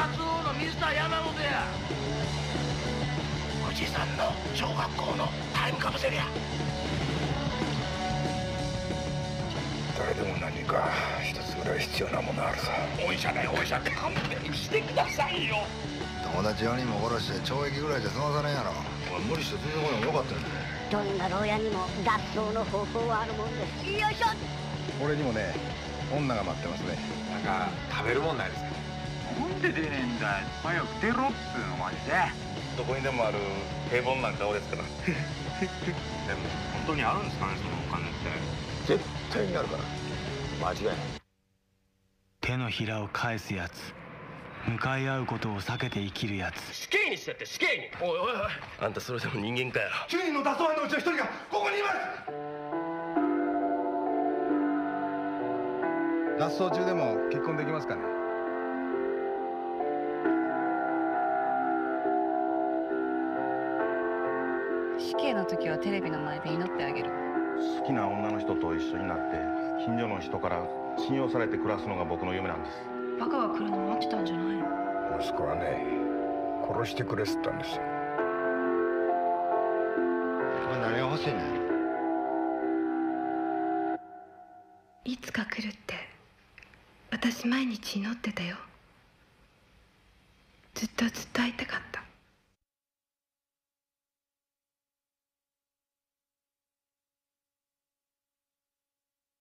達王の水田山本や。富士山の小学校のタイムカプセルや。 誰でも何か一つぐらい必要なものあるさ。 お医者だよ、お医者。勘弁してくださいよ。 友達4人も殺して懲役ぐらいじゃ済まされんやろ。お前無理して続くのもよかったんだ。 どんな牢屋にも脱走の方法はあるもんです。よいしょ。 俺にもね、女が待ってますね。 なんか食べるもんないですか？ なんで出ねえんだよ。早く出ろっつうのマジで。 どこにでもある平凡な顔ですから。 でも本当にあるんですかね、そのお金って。 絶対にあるから間違いない。 手のひらを返すやつ、向かい合うことを避けて生きるやつ。 死刑にしてって死刑に。おいおいおい、あんたそれでも人間かよ。 9人の脱走犯のうちの1人がここにいます。脱走中でも結婚できますかね。 死刑の時はテレビの前で祈ってあげる。 好きな女の人と一緒になって近所の人から信用されて暮らすのが僕の夢なんです。 バカが来るの待ってたんじゃないの？ 息子はね、殺してくれっつったんですよ。お前何が欲しいねん。 いつか来るって私毎日祈ってたよ。ずっと会いたかった。